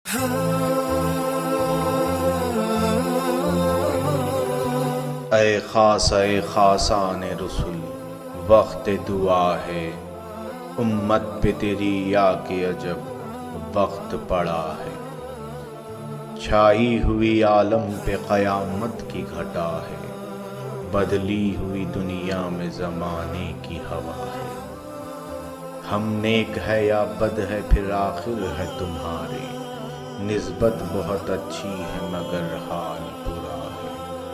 اے خاصان رسول، وقت دعا ہے امت پہ تیری، یا کہ عجب وقت پڑا ہے۔ چھائی ہوئی عالم پہ قیامت کی گھٹا ہے، بدلی ہوئی دنیا میں زمانے کی ہوا ہے۔ ہم نیک ہے یا بد ہے پھر آخر ہے تمہارے، نسبت بہت اچھی ہے مگر حال برا ہے۔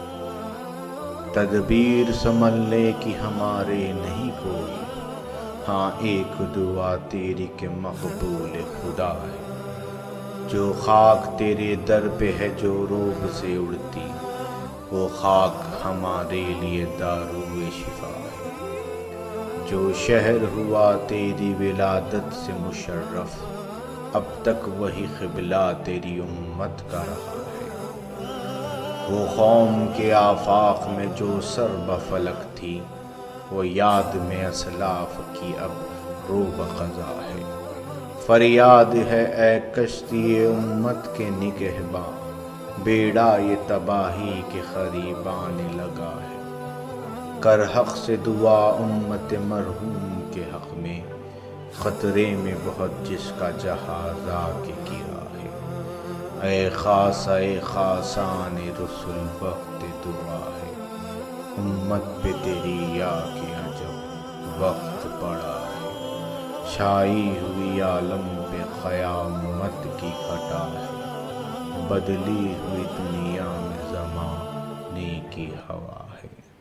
تدبیر سنبھلنے کی ہمارے نہیں کوئی، ہاں ایک دعا تیری کہ مقبول خدا ہے۔ جو خاک تیرے در پہ ہے جو روب سے اڑتی، وہ خاک ہمارے لیے دارو شفا ہے۔ جو شہر ہوا تیری ولادت سے مشرف، اب تک وہی قبلہ تیری امت کا رہا ہے۔ وہ قوم کے آفاق میں جو سر بفلک تھی، وہ یاد میں اسلاف کی اب رو بقضا ہے۔ فریاد ہے اے کشتی امت کے نگہباں، بیڑا یہ تباہی کے قریباں لگا ہے۔ کر حق سے دعا امت مرحوم کے حق میں، خطرے میں بہت جس کا جہاز آ کے گرا ہے۔ اے خاصان رسول، وقت دعا ہے امت پہ تیری، یا کہ عجب وقت پڑا ہے۔ چھائی ہوئی عالم پہ قیامت کی گھٹا ہے، بدلی ہوئی دنیا میں زمانے کی ہوا ہے۔